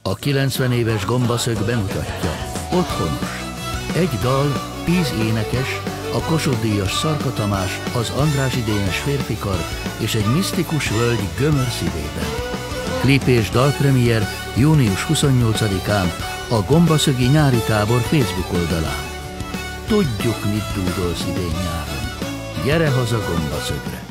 A 90 éves gombaszög bemutatja. Otthonos. Egy dal, 10 énekes, a Kossuth-díjas Szarka Tamás, az Andrássy Dénes Férfikar és egy misztikus völgy gömör szívében. Klip és dalpremiér június 28-án a Gombaszögi Nyári Tábor Facebook oldalán. Tudjuk, mit dúdolsz idén nyáron. Gyere haza Gombaszögre!